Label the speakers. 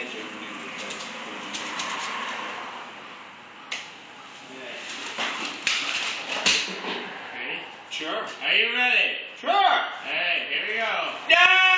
Speaker 1: edge underneath it.
Speaker 2: Ready?
Speaker 1: Sure.
Speaker 2: Are you ready?
Speaker 1: Sure.
Speaker 2: Hey, here we go. Yeah!